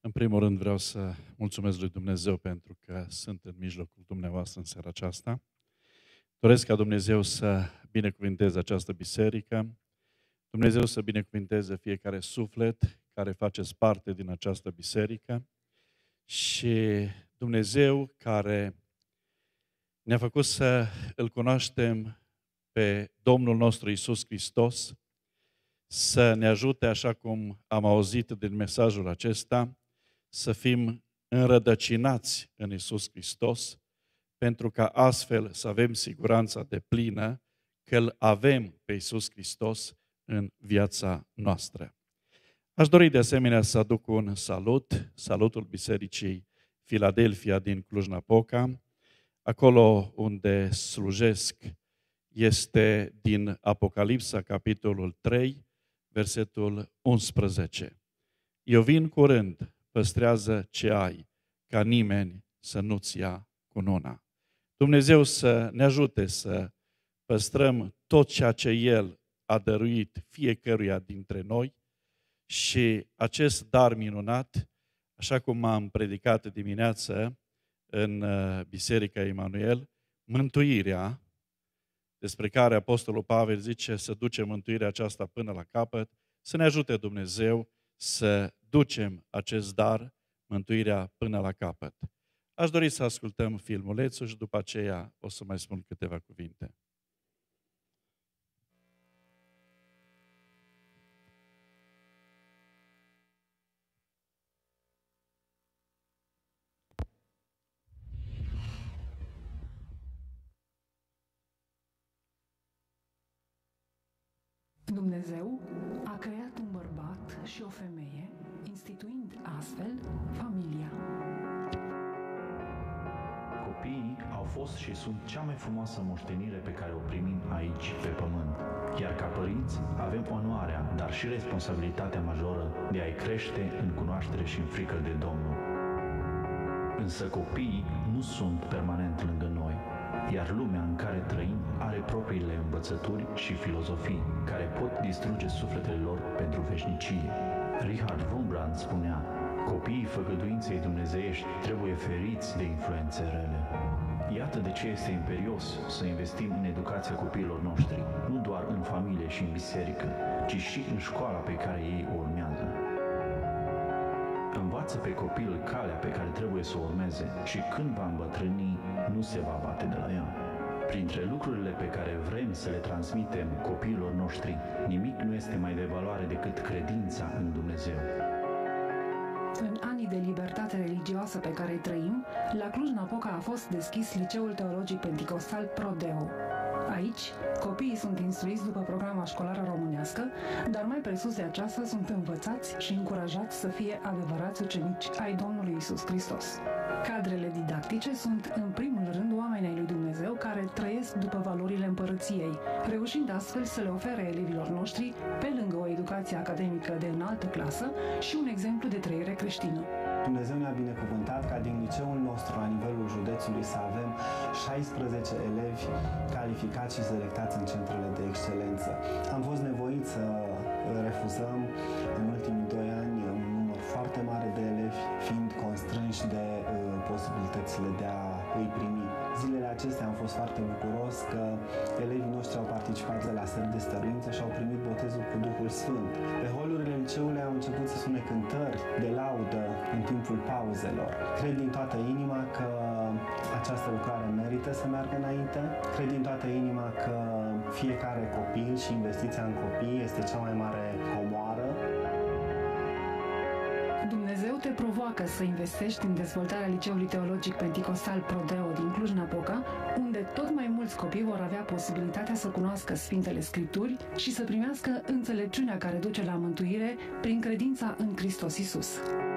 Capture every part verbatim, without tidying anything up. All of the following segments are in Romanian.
În primul rând vreau să mulțumesc lui Dumnezeu pentru că sunt în mijlocul dumneavoastră în seara aceasta. Doresc ca Dumnezeu să binecuvinteze această biserică, Dumnezeu să binecuvinteze fiecare suflet care faceți parte din această biserică și Dumnezeu care ne-a făcut să îl cunoaștem pe Domnul nostru Iisus Hristos, să ne ajute, așa cum am auzit din mesajul acesta, să fim înrădăcinați în Iisus Hristos, pentru ca astfel să avem siguranța deplină că îl avem pe Iisus Hristos în viața noastră. Aș dori de asemenea să aduc un salut, salutul Bisericii Filadelfia din Cluj-Napoca. Acolo unde slujesc este din Apocalipsa, capitolul trei, versetul unsprezece. Eu vin curând, păstrează ce ai, ca nimeni să nu-ți ia cununa. Dumnezeu să ne ajute să păstrăm tot ceea ce El a dăruit fiecăruia dintre noi și acest dar minunat, așa cum am predicat dimineață în Biserica Emanuel, mântuirea, despre care Apostolul Pavel zice să ducem mântuirea aceasta până la capăt, să ne ajute Dumnezeu să ducem acest dar, mântuirea până la capăt. Aș dori să ascultăm filmulețul și după aceea o să mai spun câteva cuvinte. Dumnezeu a creat un bărbat și o femeie, instituind astfel familia. Copiii au fost și sunt cea mai frumoasă moștenire pe care o primim aici, pe pământ. Iar ca părinți avem onoarea, dar și responsabilitatea majoră de a-i crește în cunoaștere și în frică de Domnul. Însă copiii nu sunt permanent lângă noi, iar lumea în care trăim are propriile învățături și filozofii care pot distruge sufletele lor pentru veșnicie. Richard Wurmbrand spunea: copiii făgăduinței dumnezeiești trebuie feriți de influențe rele. Iată de ce este imperios să investim în educația copiilor noștri, nu doar în familie și în biserică, ci și în școala pe care ei o urmează. Învață pe copil calea pe care trebuie să o urmeze și când va îmbătrâni, nu se va bate de la ea. Printre lucrurile pe care vrem să le transmitem copiilor noștri, nimic nu este mai de valoare decât credința în Dumnezeu. În anii de libertate religioasă pe care îi trăim, la Cluj-Napoca a fost deschis Liceul Teologic Penticostal Prodeo. Aici, copiii sunt instruiți după programa școlară românească, dar mai presus de aceasta sunt învățați și încurajați să fie adevărați ucenici ai Domnului Iisus Hristos. Cadrele didactice sunt, în primul rând, oameni ai lui Dumnezeu care trăiesc după valorile împărăției, reușind astfel să le ofere elevilor noștri, pe lângă o educație academică de înaltă clasă, și un exemplu de trăire creștină. Dumnezeu ne-a binecuvântat ca din liceul nostru la nivelul județului să avem șaisprezece elevi calificați și selectați în centrele de excelență. Am fost nevoiți să refuzăm în ultimii doi ani un număr foarte mare de elevi, fiind constrânși de uh, posibilitățile de a îi primi. Zilele acestea am fost foarte bucuros că elevii noștri au participat de la seri de stăruință și au primit botezul cu Duhul Sfânt. Pe holurile liceului au început să sune cântări de laudă în timpul pauzelor. Cred din toată inima că această lucrare merită să meargă înainte. Cred din toată inima că fiecare copil și investiția în copii este cea mai mare comoară. Dumnezeu te provoacă să investești în dezvoltarea Liceului Teologic Penticostal Prodeo din Cluj-Napoca, unde tot mai mulți copii vor avea posibilitatea să cunoască Sfintele Scripturi și să primească înțelepciunea care duce la mântuire prin credința în Hristos Iisus.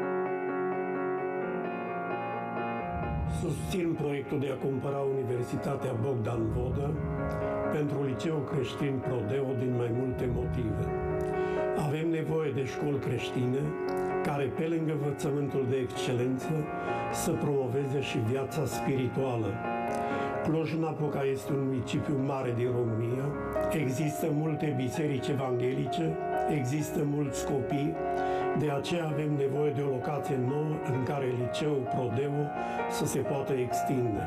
Susțin proiectul de a cumpăra Universitatea Bogdan Vodă pentru Liceul Creștin Prodeo din mai multe motive. Avem nevoie de școli creștine care, pe lângă învățământul de excelență, să promoveze și viața spirituală. Cluj-Napoca este un municipiu mare din România, există multe biserici evanghelice, există mulți copii, De aceea avem nevoie de o locație nouă în care liceul Prodeo să se poată extinde.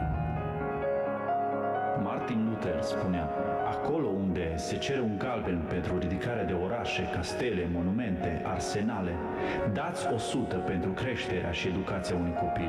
Martin Luther spunea: acolo unde se cere un galben pentru ridicarea de orașe, castele, monumente, arsenale, dați o sută pentru creșterea și educația unui copil.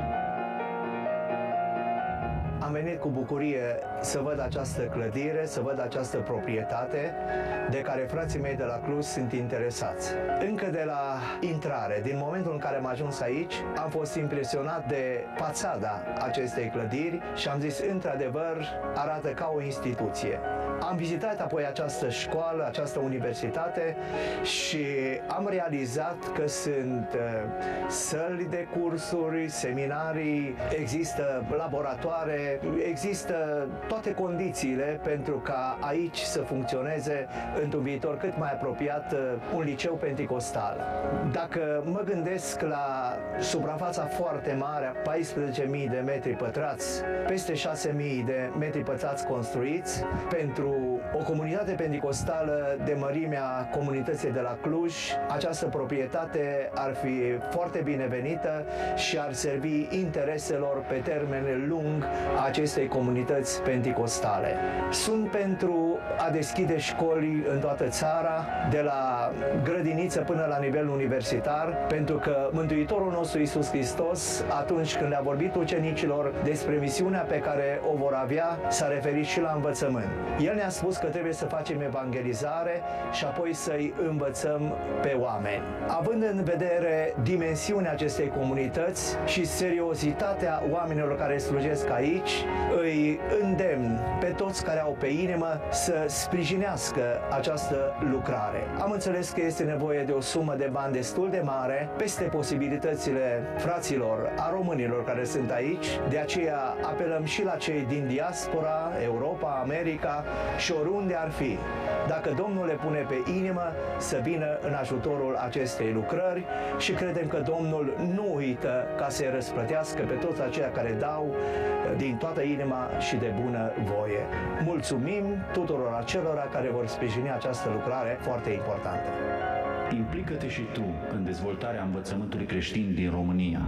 Am venit cu bucurie să văd această clădire, să văd această proprietate de care frații mei de la Cluj sunt interesați. Încă de la intrare, din momentul în care am ajuns aici, am fost impresionat de fațada acestei clădiri și am zis, într-adevăr, arată ca o instituție. Am vizitat apoi această școală, această universitate și am realizat că sunt uh, săli de cursuri, seminarii, există laboratoare, există toate condițiile pentru ca aici să funcționeze într-un viitor cât mai apropiat uh, un liceu penticostal. Dacă mă gândesc la suprafața foarte mare, paisprezece mii de metri pătrați, peste șase mii de metri pătrați construiți, pentru o comunitate penticostală de mărimea comunității de la Cluj, această proprietate ar fi foarte binevenită și ar servi intereselor pe termen lung a acestei comunități penticostale. Sunt pentru a deschide școli în toată țara, de la grădiniță până la nivel universitar, pentru că Mântuitorul nostru Iisus Hristos, atunci când le-a vorbit ucenicilor despre misiunea pe care o vor avea, s-a referit și la învățământ. El ne-a spus că trebuie să facem evangelizare și apoi să-i învățăm pe oameni. Având în vedere dimensiunea acestei comunități și seriozitatea oamenilor care slujesc aici, îi îndemn pe toți care au pe inimă să sprijinească această lucrare. Am înțeles că este nevoie de o sumă de bani destul de mare, peste posibilitățile fraților, a românilor care sunt aici, de aceea apelăm și la cei din diaspora, Europa, America și oriunde ar fi. Dacă Domnul le pune pe inimă, să vină în ajutorul acestei lucrări și credem că Domnul nu uită ca să-i răsplătească pe toți aceia care dau din toată inima și de bună voie. Mulțumim tuturor acelora care vor sprijini această lucrare foarte importantă. Implică-te și tu în dezvoltarea învățământului creștin din România.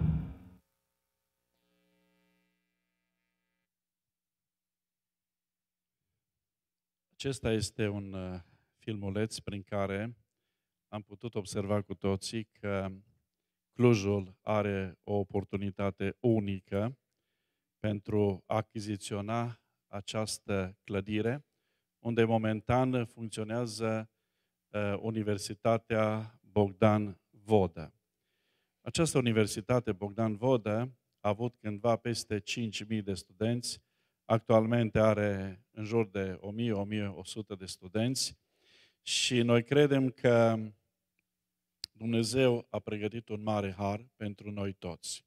Acesta este un uh, filmuleț prin care am putut observa cu toții că Clujul are o oportunitate unică pentru a achiziționa această clădire, unde momentan funcționează uh, Universitatea Bogdan Vodă. Această Universitate Bogdan Vodă a avut cândva peste cinci mii de studenți, actualmente are în jur de o mie - o mie o sută de studenți și noi credem că Dumnezeu a pregătit un mare har pentru noi toți.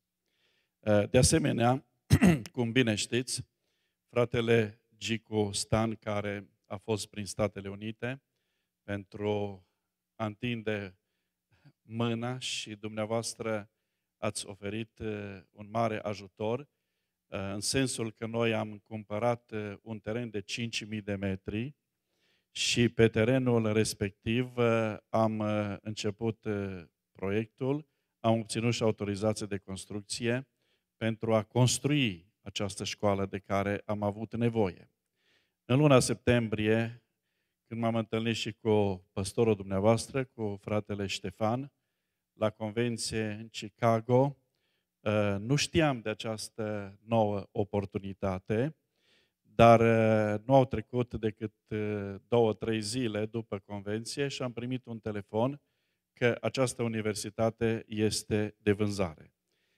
De asemenea, cum bine știți, fratele Gicu Stan, care a fost prin Statele Unite pentru a întinde mâna și dumneavoastră ați oferit un mare ajutor, în sensul că noi am cumpărat un teren de cinci mii de metri și pe terenul respectiv am început proiectul, am obținut și autorizație de construcție pentru a construi această școală de care am avut nevoie. În luna septembrie, când m-am întâlnit și cu păstorul dumneavoastră, cu fratele Ștefan, la convenție în Chicago, nu știam de această nouă oportunitate, dar nu au trecut decât două, trei zile după convenție și am primit un telefon că această universitate este de vânzare.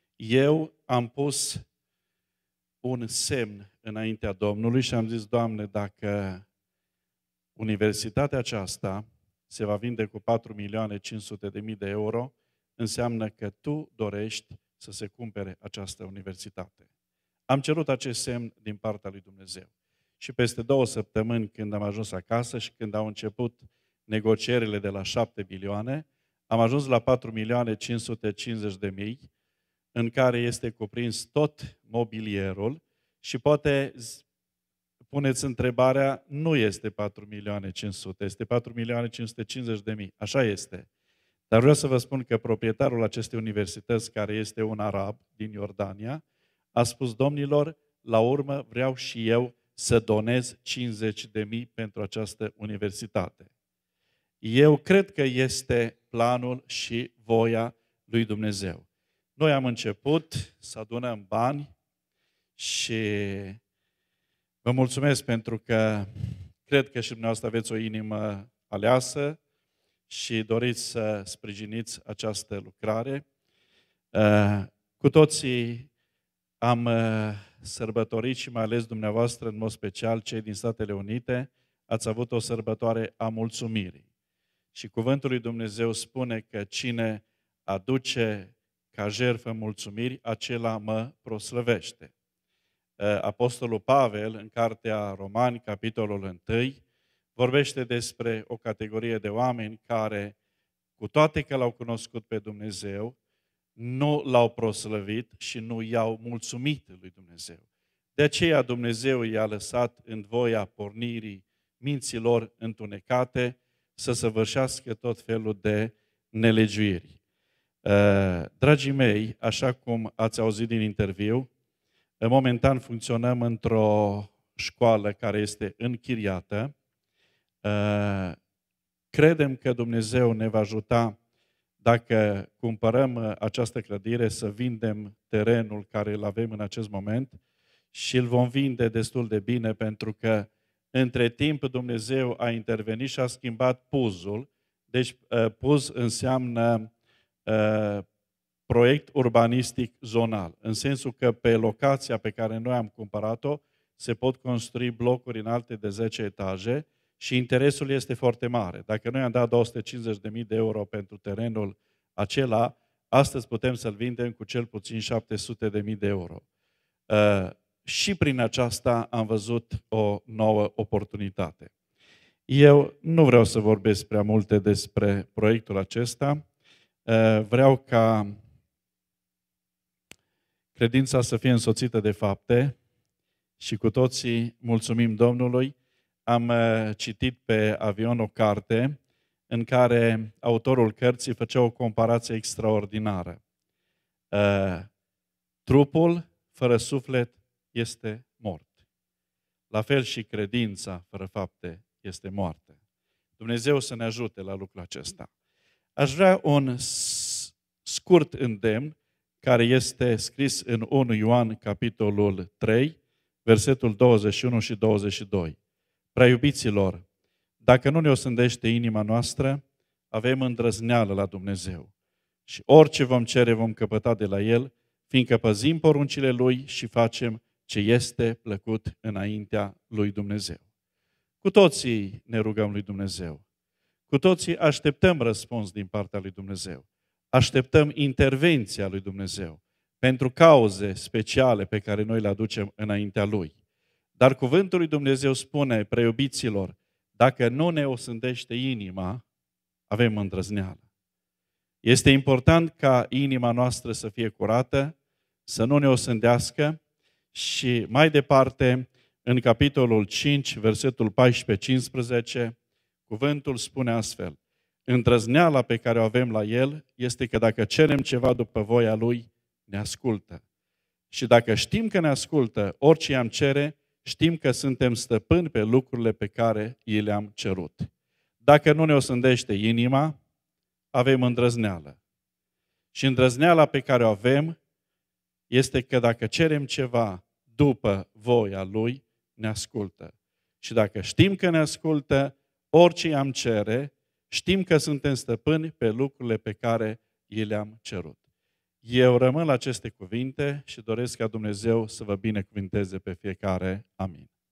Eu am pus un semn înaintea Domnului și am zis, Doamne, dacă universitatea aceasta se va vinde cu patru milioane cinci sute de mii de euro, înseamnă că Tu dorești să se cumpere această universitate. Am cerut acest semn din partea lui Dumnezeu. Și peste două săptămâni, când am ajuns acasă și când au început negocierile de la șapte milioane, am ajuns la patru milioane cinci sute cincizeci de mii, în care este cuprins tot mobilierul și poate puneți întrebarea, nu este patru milioane cinci sute, este patru milioane cinci sute cincizeci de mii. Așa este. Dar vreau să vă spun că proprietarul acestei universități, care este un arab din Iordania, a spus: domnilor, la urmă vreau și eu să donez cincizeci de mii pentru această universitate. Eu cred că este planul și voia lui Dumnezeu. Noi am început să adunăm bani și vă mulțumesc pentru că cred că și dumneavoastră aveți o inimă aleasă și doriți să sprijiniți această lucrare. Cu toții am sărbătorit și mai ales dumneavoastră, în mod special cei din Statele Unite, ați avut o sărbătoare a mulțumirii. Și cuvântul lui Dumnezeu spune că cine aduce ca jertfă mulțumiri, acela mă proslăvește. Apostolul Pavel, în cartea Romani, capitolul unu, vorbește despre o categorie de oameni care, cu toate că l-au cunoscut pe Dumnezeu, nu l-au proslăvit și nu i-au mulțumit lui Dumnezeu. De aceea Dumnezeu i-a lăsat în voia pornirii minților întunecate să săvârșească tot felul de nelegiuiri. Dragii mei, așa cum ați auzit din interviu, momentan funcționăm într-o școală care este închiriată. Credem că Dumnezeu ne va ajuta, dacă cumpărăm această clădire, să vindem terenul care îl avem în acest moment și îl vom vinde destul de bine, pentru că între timp Dumnezeu a intervenit și a schimbat puzul. Deci puz înseamnă uh, proiect urbanistic zonal, în sensul că pe locația pe care noi am cumpărat-o se pot construi blocuri înalte de zece etaje și interesul este foarte mare. Dacă noi am dat două sute cincizeci de mii de euro pentru terenul acela, astăzi putem să-l vindem cu cel puțin șapte sute de mii de euro. Uh, și prin aceasta am văzut o nouă oportunitate. Eu nu vreau să vorbesc prea multe despre proiectul acesta. Uh, vreau ca credința să fie însoțită de fapte și cu toții mulțumim Domnului. Am citit pe avion o carte în care autorul cărții făcea o comparație extraordinară. Trupul fără suflet este mort. La fel și credința fără fapte este moartă. Dumnezeu să ne ajute la lucrul acesta. Aș vrea un scurt îndemn care este scris în unu Ioan, capitolul trei, versetul douăzeci și unu și douăzeci și doi. Prea iubiților, dacă nu ne osândește inima noastră, avem îndrăzneală la Dumnezeu. Și orice vom cere, vom căpăta de la El, fiindcă păzim poruncile Lui și facem ce este plăcut înaintea lui Dumnezeu. Cu toții ne rugăm lui Dumnezeu. Cu toții așteptăm răspuns din partea lui Dumnezeu. Așteptăm intervenția lui Dumnezeu pentru cauze speciale pe care noi le aducem înaintea Lui. Dar cuvântul lui Dumnezeu spune, preiubiților, dacă nu ne osândește inima, avem îndrăzneală. Este important ca inima noastră să fie curată, să nu ne osândească și mai departe, în capitolul cinci, versetul paisprezece cincisprezece, cuvântul spune astfel: îndrăzneala pe care o avem la El este că dacă cerem ceva după voia Lui, ne ascultă. Și dacă știm că ne ascultă, orice am cere, știm că suntem stăpâni pe lucrurile pe care i le-am cerut. Dacă nu ne osândește inima, avem îndrăzneală. Și îndrăzneala pe care o avem este că dacă cerem ceva după voia Lui, ne ascultă. Și dacă știm că ne ascultă, orice am cere, știm că suntem stăpâni pe lucrurile pe care i le-am cerut. Eu rămân la aceste cuvinte și doresc ca Dumnezeu să vă binecuvinteze pe fiecare. Amin.